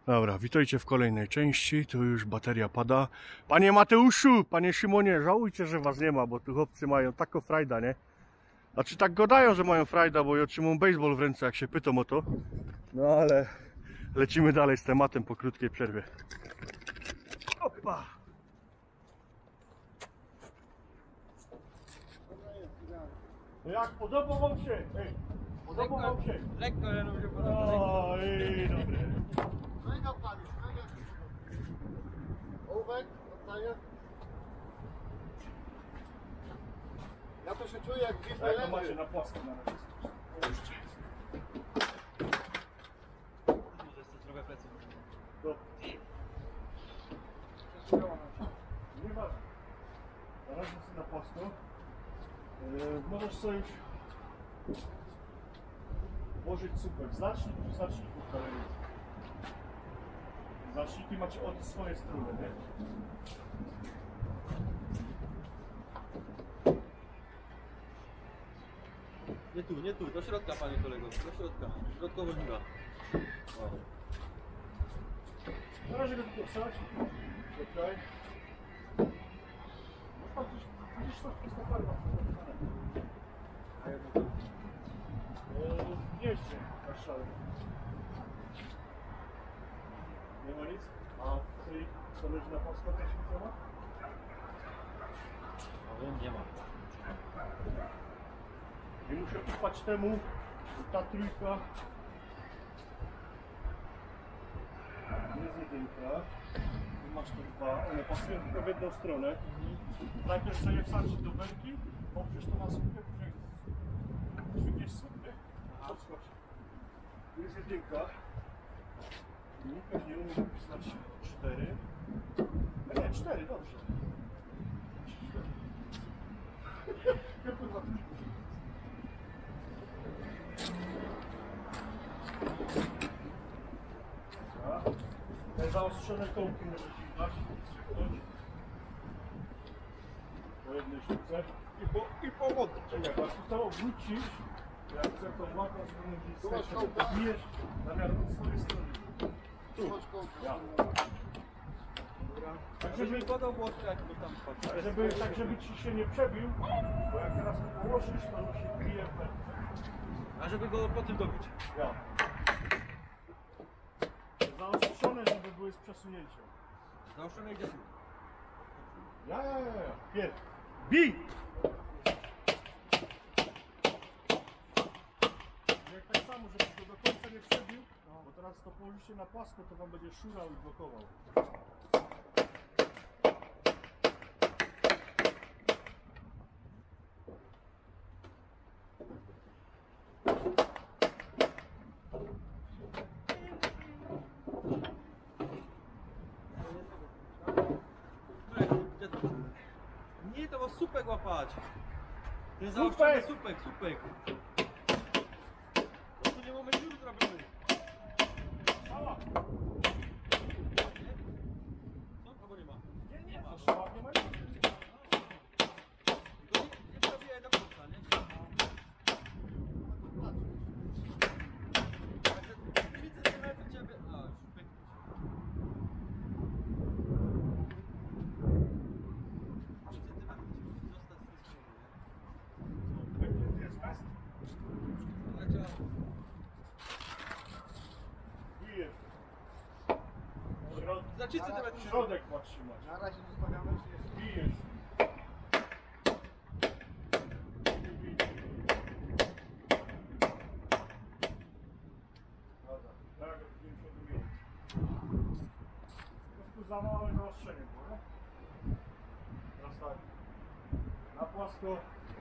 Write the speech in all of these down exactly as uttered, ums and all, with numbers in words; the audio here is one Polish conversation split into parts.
Dobra, witajcie w kolejnej części, tu już bateria pada. Panie Mateuszu, panie Szymonie, żałujcie, że was nie ma, bo tu chłopcy mają taką frajda, nie? Znaczy tak gadają, że mają frajda, bo ja trzymam baseball w ręce, jak się pytam o to. No ale lecimy dalej z tematem po krótkiej przerwie. Opa! No jak podoba wam się? Ej, podoba wam się? Lekko, ale no się podoba. O, ej, dobre. Mega pali, mega. Ołówek, oddaję. Ja to się czuję jak gdzieś Jak to macie na płasko na razie? Może jeszcze trochę plecy. To. Nieważne. Na razie sobie na płasko. Yy, możesz sobie już włożyć słupek. Znacznik przy znaczniku w galerii. Znaczniki macie od swojej strony, nie? Nie tu, nie tu, do środka panie kolego, do środka. Środkowo żniwa. Na razie go tylko wstać. Czekaj. Masz tam gdzieś, gdzieś coś przez to farba. A jedno to. W mieście na szale. Nie ma nic? A tej, co leży na płasko, też nic nie ma? A wiem, nie ma. I muszę ufać temu, że ta trójka jest jedynka. I masz tu dwa, one pasują tylko w jedną stronę. Najpierw sobie wsadzić do belki, poprzez to na słupkę, później dźwigniesz słupkę, odskocz. Tu jest jedynka. Łukasz nie umie napisać cztery. A nie, cztery, dobrze. Ja kurwa trójkę. Te zaostrzone kołki możesz im dać, strzyknąć po jednej sztuce i po, i po wodę. Czekaj, jak tu to obrócisz, jak chcę tą łaką spróbować to bijesz na miarę od swojej strony. Tu, ja. Tak, Żeby żeby, mi podał włosy, jak to tam patrzy. żeby, tak, żeby ci się nie przebił, bo jak teraz go położysz, to on się bije w ten. A żeby go po tym dobić. Ja. Zaostrzone, żeby były z przesunięciem. Zaoszczone idzie tu. Ja, ja, ja, ja. Pier. Bij! Jak tak samo, żebyś go do końca nie przebił, bo teraz to położycie na płasko, to wam będzie szurał i blokował. Nie, to było słupek łapać. Ten Słupek! zaoszczony słupek, słupek. No tu nie mamy dziur zrobiony. Mała! Co? Albo nie ma. Nie, nie ma. Szała nie ma. Tylko nie, nie przebijaj do końca, nie? Także trzy centymetry ciebie... A, już słupek. trzy centymetry ci musi zostać z tej strony, nie? Jest fest. Leciał. Bijesz. Środ... Za trzy centymetry. Środek ma trzymać. Na razie zostawiamy, czy jest. Bijesz. Dobra, tak, wiem, co tu jest. Po prostu za małe zaostrzenie było, nie? Teraz tak. Na płasko.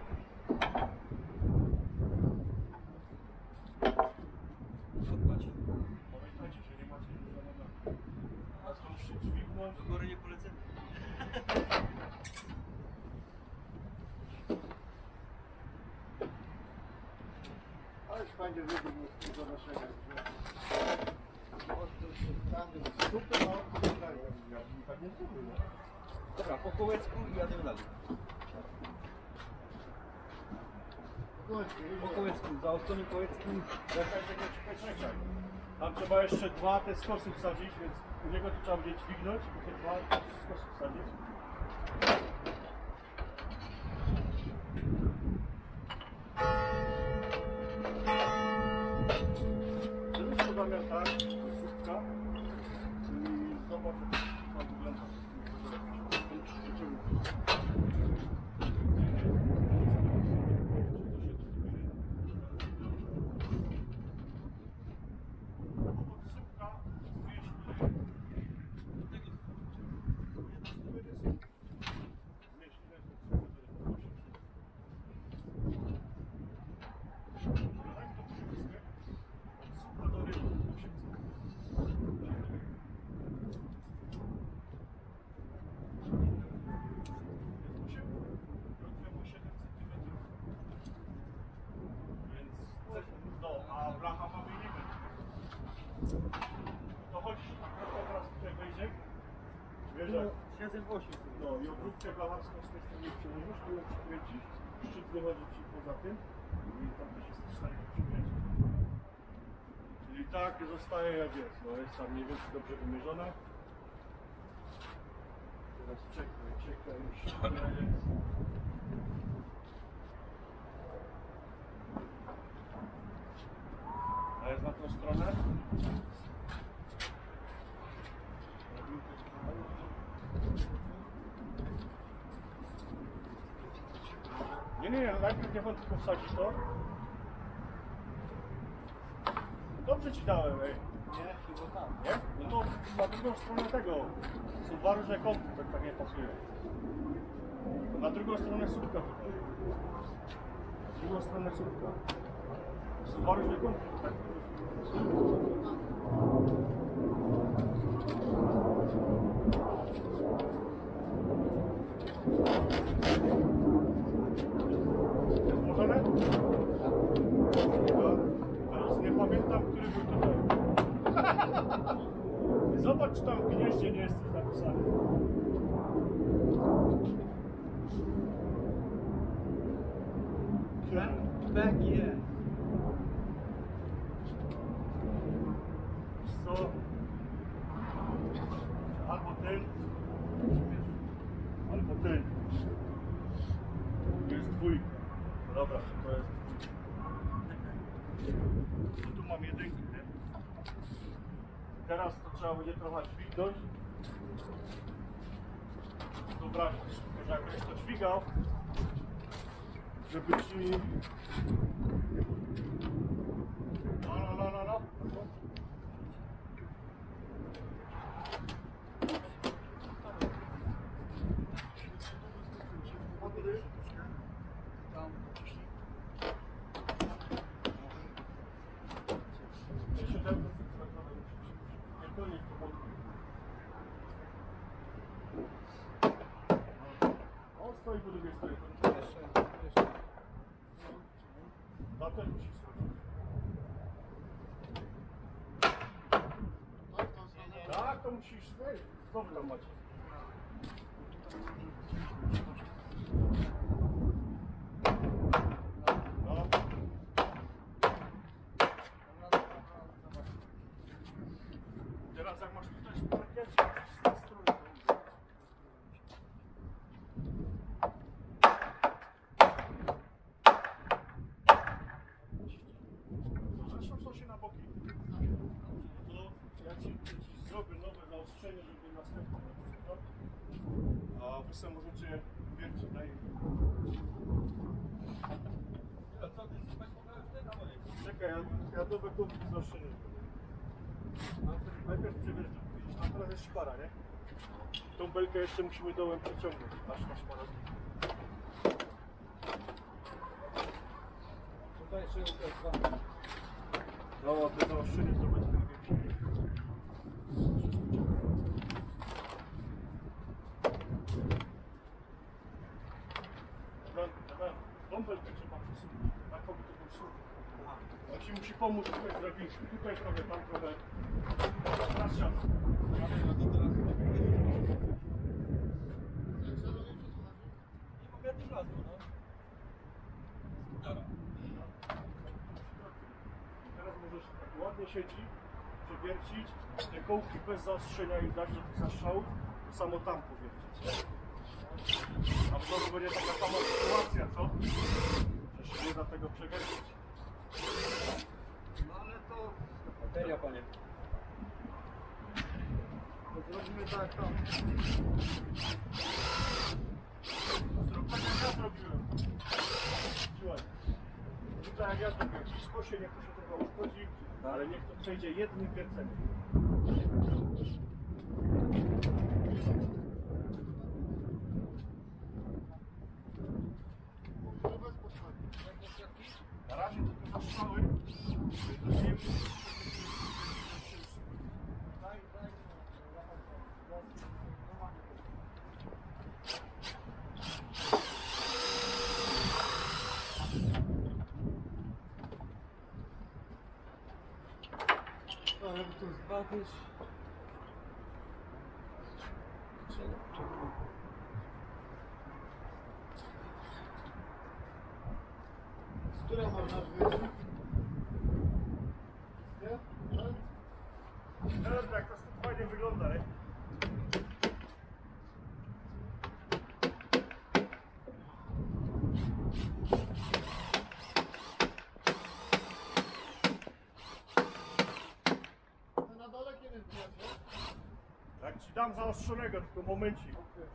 Odpłać. Pamiętajcie, że nie macie nic za nogami. A to musicie dźwignąć. Do góry nie polecę. Ale już będzie wybór do naszego. Super, no, Tak nie zrobię, nie? Dobra, po kołecku i jadę dalej. Po kołecku, za ostonym kołeckim. Czekaj, czekaj, czekaj, czekaj. Tam trzeba jeszcze dwa te skosy wsadzić, więc u niego to trzeba będzie dźwignąć i te dwa skosy wsadzić. Zrobić to zamiar tak, to jest słupka i zobacz jak to wygląda. No, a blacha mamy nie będzie. To chodź, to teraz tutaj wejdzie. Wiesz, jak siedem osiem. no i obróbkę blacharską z tej strony przełożysz, tu ją przykręcisz, szczyt wychodzi ci poza tym i tam też jesteś w stanie to przykręcić. Czyli tak zostaje jak jest, no jest tam mniej więcej dobrze wymierzona. Teraz czekaj, czekaj, już jest. A jest na tą stronę? Nie, nie, nie, najpierw niech on tylko wsadzi to. Dobrze ci dałem, ej. Nie, chyba tam. Nie? No to na drugą stronę tego. Są dwa różne kąty, tak, tak nie pasuje. To na drugą stronę słupka tutaj. Na drugą stronę słupka. Są dwa różne kąty, tak? Jest włożone? No. Teraz nie pamiętam, który był tutaj. Zobacz, czy tam w gnieździe nie jest coś napisane. B G. Co? Albo ten, albo ten. Tu jest dwójka. No dobra, to jest dwójka. Tu mam jedynkę, nie? Teraz to trzeba będzie trochę dźwignąć. Dobra, że jak będziesz to dźwigał, żeby ci... No, no, no, no, no. On stoi po drugiej stronie. Na też musisz schodzić. Tak, to musisz wejść. Co wy tam macie? No. Teraz jak masz tutaj parkiet, z tej strony. Zresztą są się na boki. To ja ci, ci zrobię nowe zaostrzenie, żeby następne. A wy sobie możecie wiercić na Czekaj, ja, ja do bekowki zaostrzenie zrobię. Najpierw przewiercę. Widzisz, tam teraz jest szpara, nie? Tą belkę jeszcze musimy dołem przeciągnąć, aż ta szpara. Tutaj jeszcze jest dwa. No, to zaostrzenie to będzie największe. Tą belkę trzeba przesunąć. Tak, aby to przesunąć. On ci musi pomóc tutaj zrobić. Tutaj trochę, tam trochę. Teraz siadł. Teraz możesz tak ładnie siedzi. wiercić, te kołki bez zaostrzenia i dać do tych zastrzałów, to samo tam powiercić. A znowu będzie taka sama sytuacja, co? Że się nie da tego przewiercić. No ale to... Bateria, panie. To zrobimy tak, tam. Zrób tak jak ja zrobiłem. Słuchaj. Zrób tak jak ja zrobiłem. Blisko się, niech to się trochę uszkodzi, ale niech to przejdzie jednym wierceniem. Na razie tylko zastrzały. Daj, daj. No, jakby to zbawić. Z którą masz nazwę? Nie? Tak? Teraz jak to fajnie wygląda, nie? To na dole kiedy zbierze? Jak ci dam zaostrzonego, tylko momencik.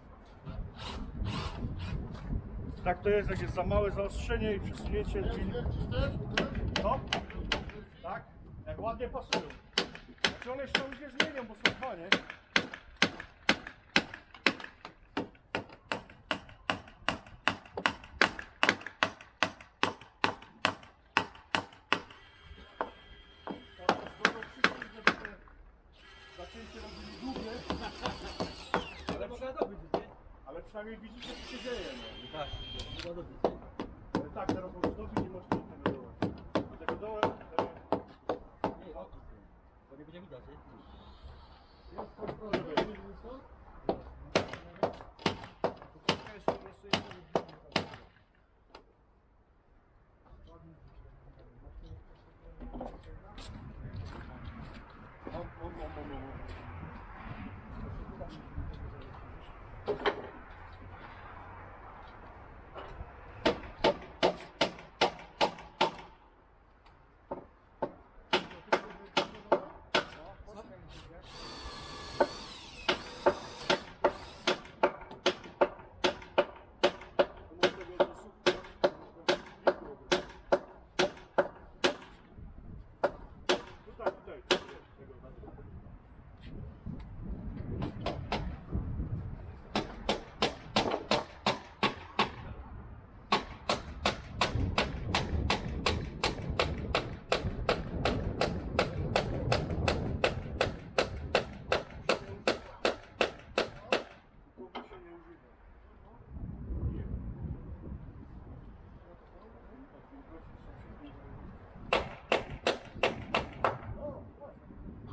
Tak to jest, jak jest za małe zaostrzenie i przesunięcie drzwi. Wiercisz też? No? Tak? Jak ładnie pasują. Znaczy one się tam już nie zmienią, bo są dwa, nie? Zacięcie robili długie, Ale mogę dobyć, nie? ale przynajmniej widzicie, co się dzieje. No. Tak, mogę dobyć. Ale tak, teraz możesz dobić i możesz do tego dołem. Do tego dołem, teraz... Nie, o, to nie będzie widać, nie? Jest kontrola. O, o, o, o, o. Tutaj, tutaj, tego na dół. Kurwa się nie używa. Nie. O, właśnie.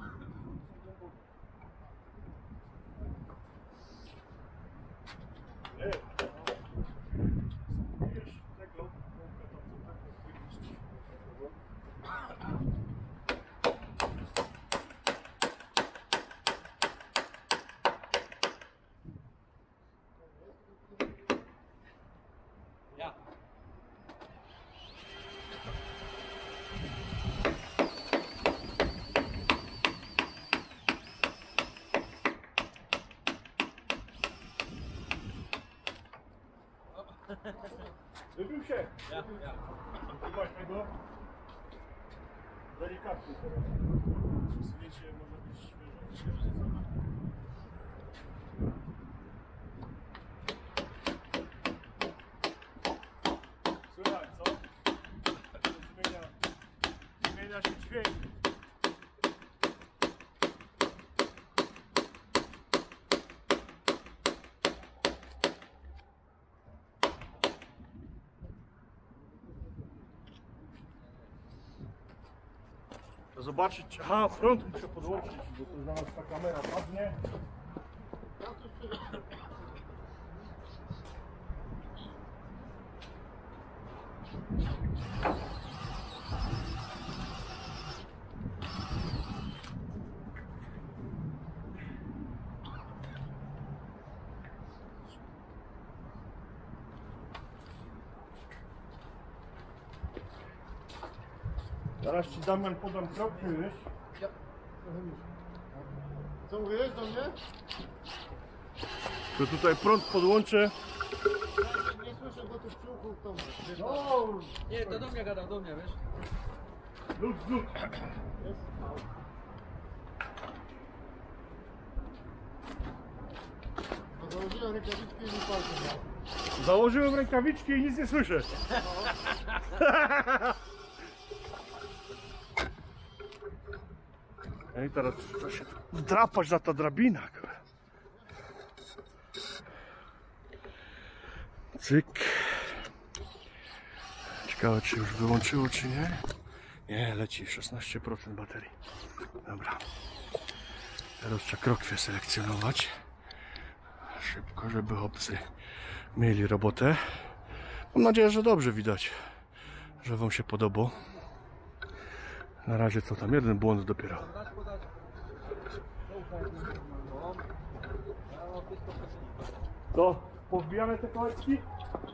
Nie. Spróbujesz tego, to tak wyjść. Ja. Wybił się. Ja, ja. Chyba tego delikatnie teraz. Przesunięcie może być świeże. Słuchaj, co? Zmienia, zmienia się dźwięk. Zobaczyć, aha, front muszę podłączyć, bo to zaraz ta kamera padnie. Zaraz ci Damian podam kroki, wiesz? Ja. Trochę niżej. Co mówiłeś do mnie? To tutaj prąd podłączę. Ja nie słyszę do tych ciuchów tam. No, Nie, to do mnie gadał, do mnie, wiesz? luz, luz. Jest. No założyłem rękawiczki i nie palce. Założyłem rękawiczki i nic nie słyszę. I teraz trzeba się drapać na ta drabina. kurwa. Cyk. Ciekawe, czy już wyłączyło, czy nie? Nie, leci szesnaście procent baterii. Dobra. Teraz trzeba krokwie selekcjonować. Szybko, żeby chłopcy mieli robotę. Mam nadzieję, że dobrze widać, że wam się podoba. Na razie co tam, jeden błąd dopiero. Dać podać. No. Ja mam wszystko przesunąć. To powbijamy te kołeczki?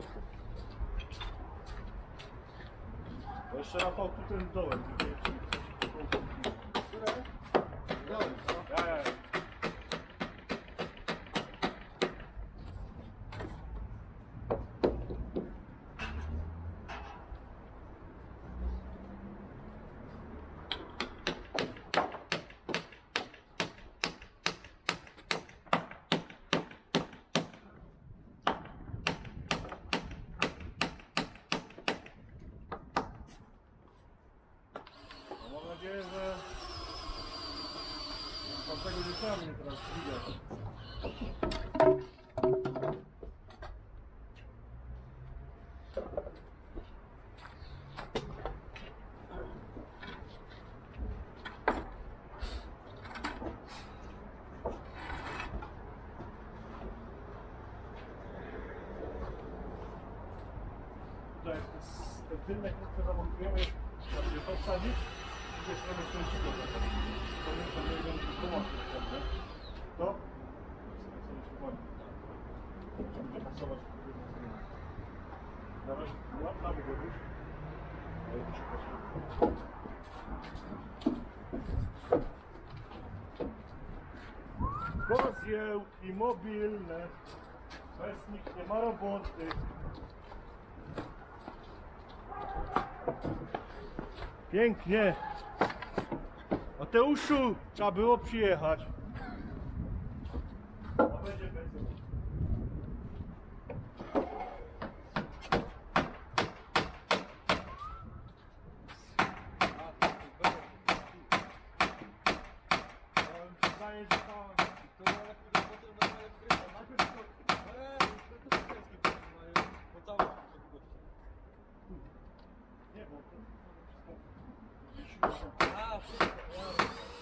To jeszcze Rafał tu tym dołem. Które? Dałem, co? Ja, ja, ja. No, mam nadzieję, że pan tego nie trzeba mnie teraz widać. Tutaj jest ten tylnek, który zamontujemy, żeby to wsadzić. Z tej strony kręcimy. To nie to nie będzie pomocy, prawda? To sobie się wchodzi. Będzie pasować w drugą stronę. Na razie łapamy go już. Ale to się pasuje. Koziełki mobilne. Bez nich nie ma roboty. Pięknie. Mateuszu, trzeba było przyjechać. A będzie bezpiecznie. Zdaje, że to... To ja pójdę potem na moje wkrycie. Najpierw to... Eee, to są kreski, bo całe to Nie, bo to... A, wszystko, ja...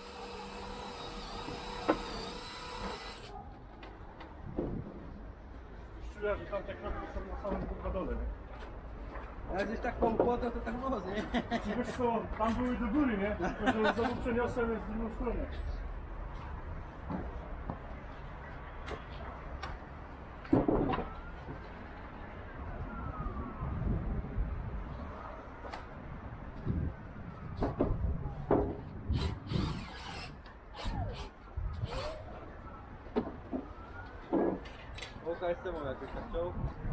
Czuję, że tamte kropki są na samym kurwa dole, nie? Jak gdzieś tak poukładał, to tak moc, nie? I wiesz co, tam były do góry, nie? Tylko, że znowu przeniosłem w drugą stronę. O K S M jakoś tak chciał.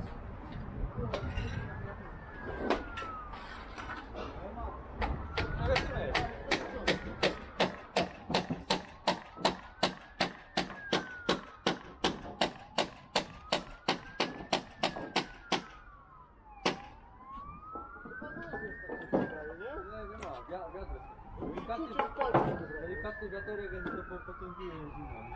No lecimy. Nie, nie ma, Wia- wiatr jest. Delikatny, Czuć w palcu to zrobię. delikatny wiaterek, więc to po- potęguje zimno, nie?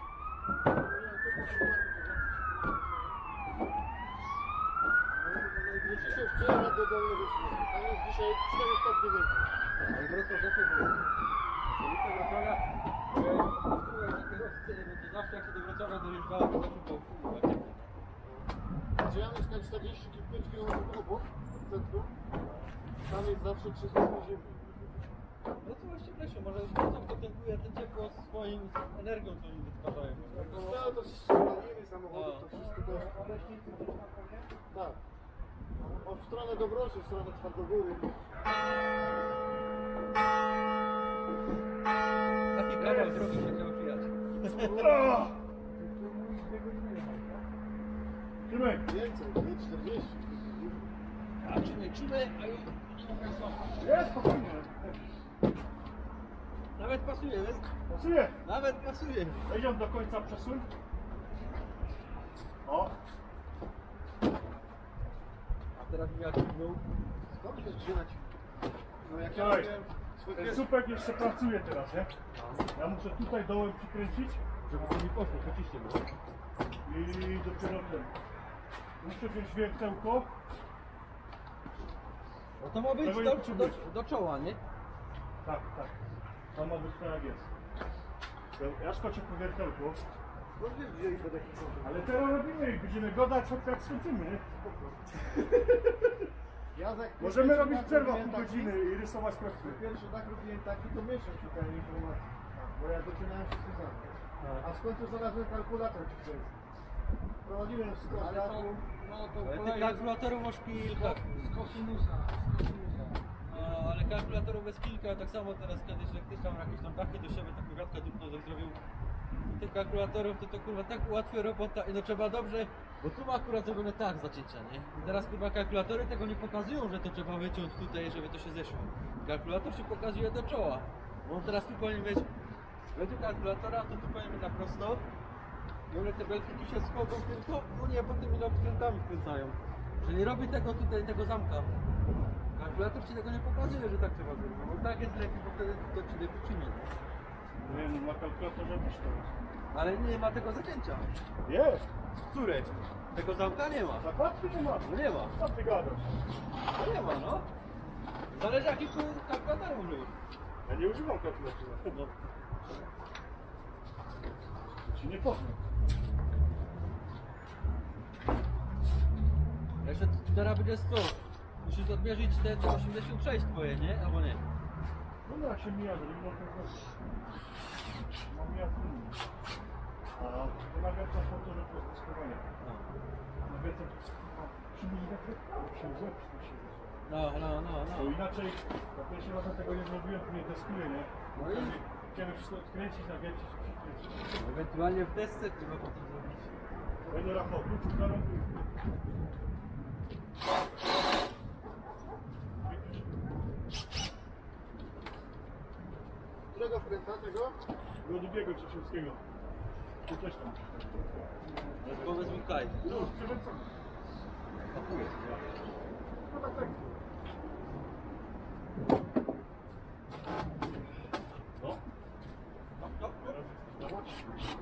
Dzisiaj wczoraj do dolnej wyszło. A jest dzisiaj cztery stopnie więcej. Ale Wrocław zawsze było. Stolica Wrocławia, e, takie rozcenie, to zawsze jak się do Wrocławia dojeżdżała, to zawsze było kurwa ciepło. Gdzie ja mieszkam czterdzieści pięć kilometrów obok, od centrum. Tam jest zawsze trzy stopnie zimno. No to właśnie Lesiu, może Wrocław potęguje to ciepło swoim energią, co oni wytwarzają. No to spaliny samochodów, to wszystko to jest... Tak. O, w stronę Dobroszy, w stronę Twardogóry. Taki kawał drogi się chciał przyjać. O! Tymek, Więcej, nie czterdzieści. A czy nie czuję, a już jest spokojnie. nawet pasuje, wiesz? Pasuje. Nawet pasuje. Idziemy do końca przesuń. O, A teraz mi jak ciągnął. Skąd się trzymać? No jak ja Słuchaj, robiłem swój ten pierwszy... słupek jeszcze pracuje teraz, nie? Ja muszę tutaj dołem przykręcić Żeby to mi poszło, wyciście go. i dopiero ten. Muszę wziąć wiertełko. No to ma być Tego nie do, do, potrzebujesz. do czoła, nie? Tak, tak. To ma być tak jak jest. Ja- Ja skoczę po wiertełku. Skąd się wzięli do takich sądów? Ale teraz robimy i będziemy gadać, jak jak skończymy, nie? Ja za Możemy pierwszy robić tak przerwę robiłem pół taki- godziny i rysować projekty. Pierwszy tak robiłem taki, to miesiąc szukałem informacji. Bo ja zaczynałem wszystko sam. A w końcu znalazłem kalkulator czy coś. Prowadziłem z Ale to, klawiatu. no to Ale tych kolej kalkulatorów masz kilka. z kosinusa, z kosinusa. No, ale kalkulatorów jest kilka, tak samo teraz kiedyś jak ty tam jakieś tam dachy do siebie, taką wiatkę dupną zrobił. I tych kalkulatorów to to kurwa tak ułatwia robota i no trzeba dobrze, bo tu ma akurat zrobione tak zacięcia, nie? I teraz kurwa kalkulatory tego nie pokazują, że to trzeba wyciąć tutaj, żeby to się zeszło. Kalkulator się pokazuje do czoła. Bo on teraz tu powinien mieć, według kalkulatora to tu powinien być na prosto. I one te belki tu się schodzą tylko, no nie, potem ile odkrętami wkręcają. Że nie robi tego tutaj, tego zamka. Kalkulator ci tego nie pokazuje, że tak trzeba zrobić. Bo tak jest lepiej, bo wtedy to ci lepiej przyjmie. Nie no, na kalkulatorze też to jest. Ale nie ma tego zacięcia. Jest! Które? Tego zamka nie ma. Zakładki nie ma. No nie ma. Co ty gadasz? No nie ma, no. Zależy jaki kalkulator używasz. Ja nie używam kalkulatora. No. Ci nie powiem. Jeszcze teraz będzie sto. Musisz odmierzyć te, te osiemdziesiąt sześć twoje, nie? Albo nie? No jak się mija, to nie można zrobić. Mam mija trudno. A to nawiasem po to, że to jest testowanie. No. Nawiasem trzy milimetry się zepsuł się. No, no, no, Bo no. inaczej, za pierwszym razem tego nie zrobiłem, to nie testuję, nie? No i? Chciałem wszystko odkręcić, nawiecić i przykręcić. Ewentualnie w desce trzeba potem zrobić. Będę Rafał, kluczyk zarąbił. Którego wkręta tego? Ludwiego Cieszyńskiego. Tu też tam. Powiedz mi kaj. No, przekręcamy. No tak, tak. No. No, Teraz jest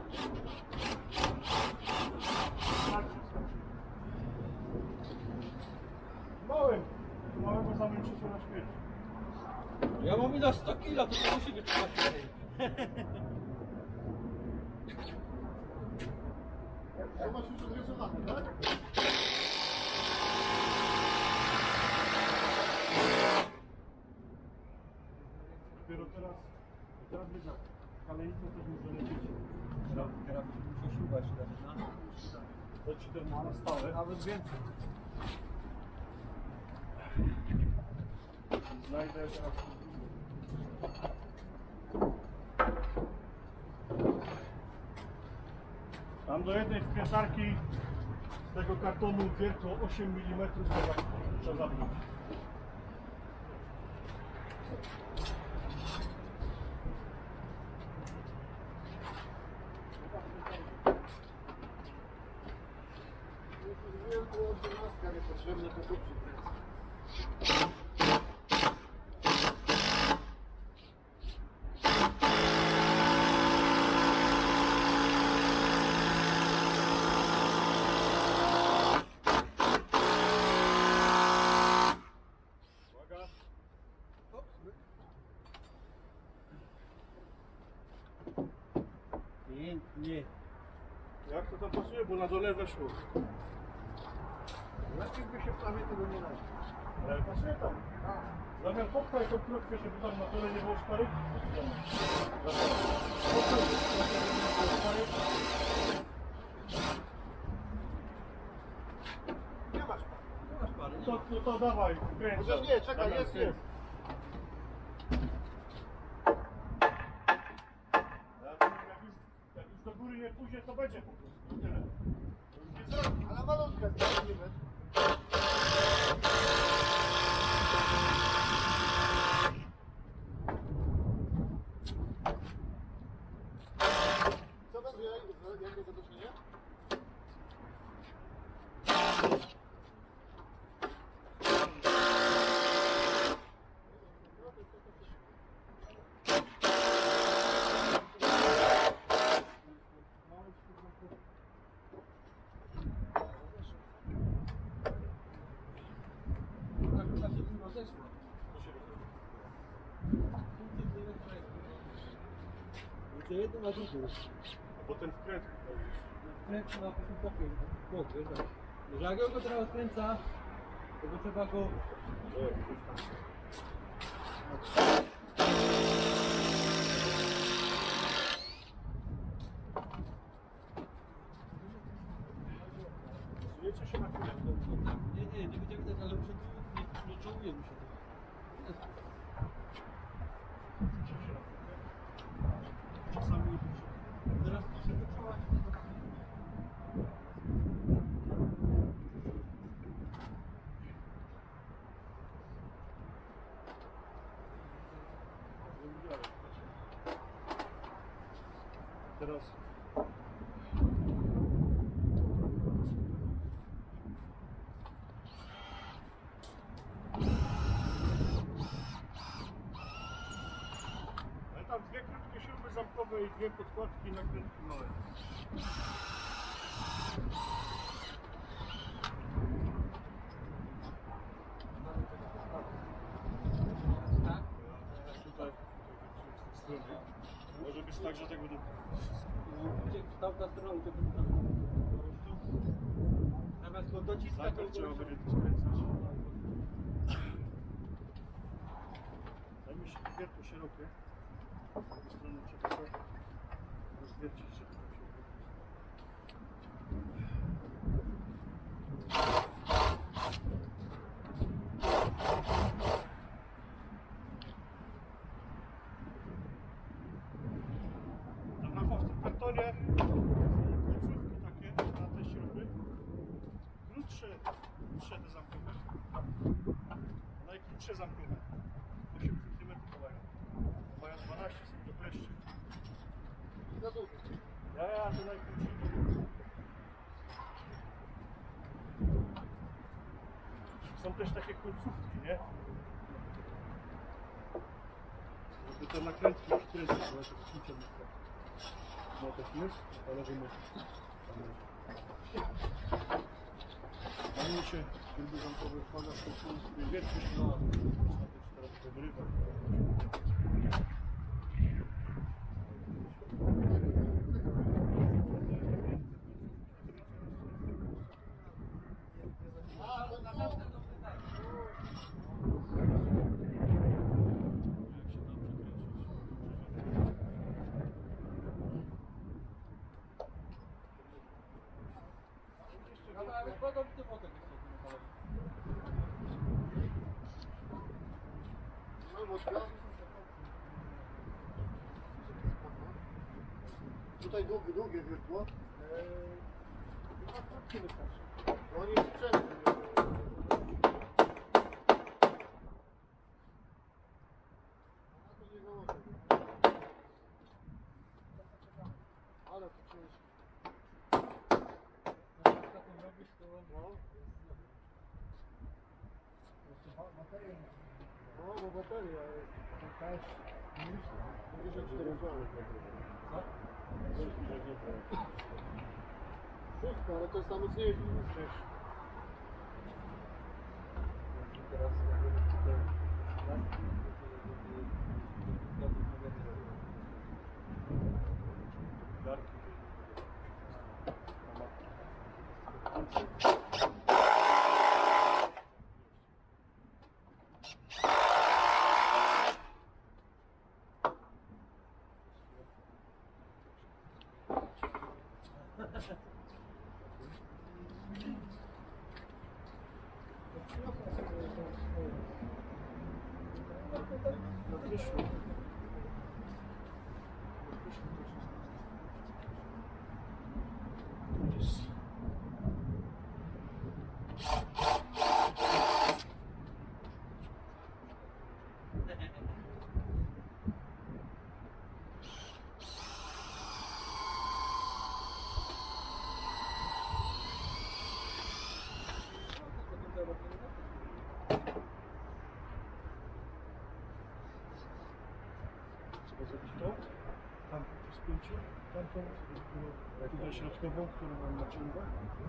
Starczy, starczy. Małym. Małego samym przyszło na śmierć. ja mam ino sto kilo, to to musi być trzymać. To masz już odrysowane, tak? Dopiero teraz, teraz wiesz jak, kalejnicą też może lecieć. Teraz, teraz muszę szukać teraz, no. To ci ten ma na stałe. Nawet więcej. Znajdę teraz. Tam do jednej wkrętarki z tego kartonu wiertło osiem milimetrów trzeba, trzeba zapiąć. Wielką osiemnastkę niepotrzebne to tu przykręcę. Uwaga. Pięknie. Jak to tam pasuje, bo na dole weszło. Lepiej by się prawie tego nie dało. Ale pasuje tam. Zamiast popchaj tą krótkę, żeby tam na dole nie było szparów. Nie masz. Tu masz parę. To, to, to dawaj, kręć. Chociaż nie, czekaj, Damian, jest, kręć. jest. do góry nie pójdzie, to będzie po prostu. Tyle. To już nie zrobi. Ale malutka jest, nie będzie. Co będzie, jakie zatoczenie? Tak, to się kurwa zeszło. To jedno na drugą. A potem wkręt. Kręci na potem pokój. Bok, wiesz tak. Że jak go teraz kręca, to go trzeba go... Zjecie się na chwilę. Nie, nie, nie będzie widać, ale muszę tu, nie, nie czołuje mi się to. Czasami Teraz muszę wyczuwać. teraz ale tam dwie krótkie śruby zamkowe i dwie podkładki i nakrętki małe. Tak? Tutaj, z tej strony. Może być tak, że tak będą. Gdzie tamta strona, to zamiast go dociskać, to Najpierw trzeba będzie to skręcać. Zajmie się wiertło szerokie. Z tej strony trzeba to rozwiercić, żeby to się tam na w kartonie końcówki takie na te śruby. Krótsze, krótsze te zamkowe. Najkrótsze zamkowe. osiem centymetrów mają. Mają dwanaście, są to kleszcze. Za dużo. Ja, ja, to najkrótsze. Są też takie końcówki, nie? Żeby te nakrętki już kręcić, bo ja to kluczem myślę. No też jest, ale wy możecie. A mnie się śruby zamkowe wkłada w tą której wiertło się na teraz powrywa. ale wkładam w tym okiem. No, mocno. Tutaj długie, długie wiertło. Chyba krótkie wystarczy. No nie sprzęt. Ale to ciężko. Taką robisz, to... No. No, bo bateria jest jakaś mniejsza. Mówię, że cztery plany. Co? Szóstka, ale to jest najmocniejszy niż wcześniej. Teraz jakby tutaj laski, to Garki. Wyszło. Wyszło. Tutaj środkową, którą mam na ciągach.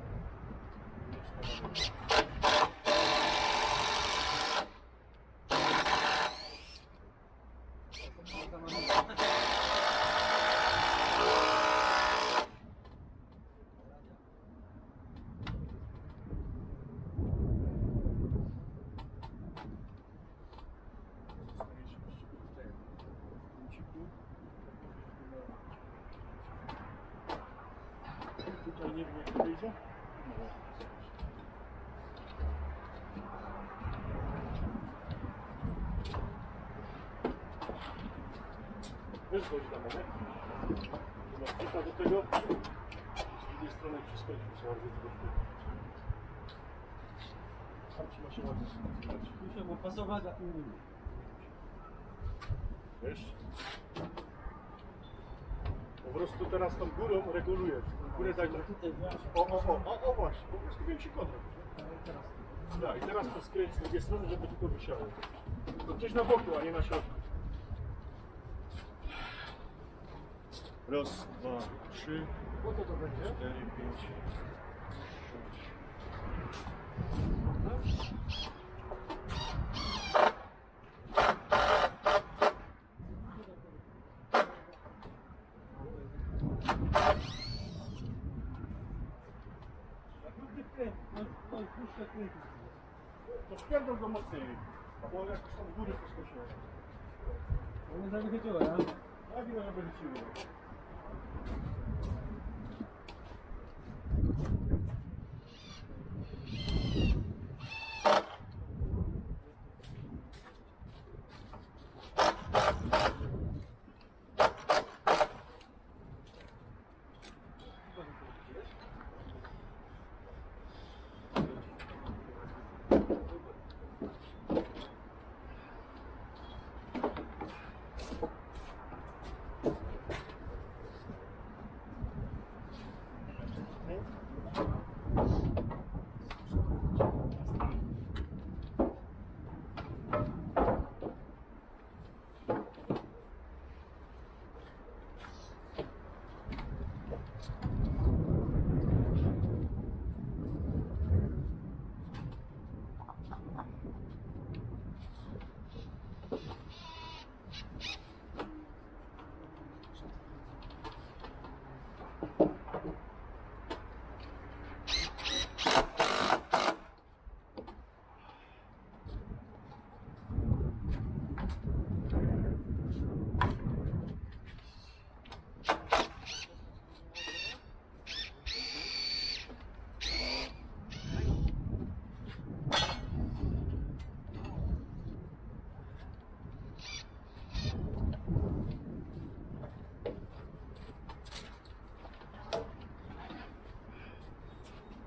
Tutaj nie wiem, jak to wyjdzie. Wiesz, chodzi tam, nie? Masz kilka do tego. Z drugiej strony wszystko trzeba zrobić do tyłu. Tam ci ma się ładnie skręcić. Muszę mu pasować, a tu nie. Wiesz? Po prostu teraz tą górą regulujesz. Górę daj trochę. Tutaj właśnie. O, o, o, o, o właśnie, po prostu większy kodrek. Tak, i teraz to skręć z drugiej strony, żeby tylko wisiało. To gdzieś na boku, a nie na środku. Raz, dwa, trzy, Po co to będzie? cztery, pięć, sześć. No, no, puszczę kręcić. To wpierdol go mocniej, bo jakoś tam w górę poskoczyło. No nie zawychodziło, ja? Tak, ile żeby rzuciło.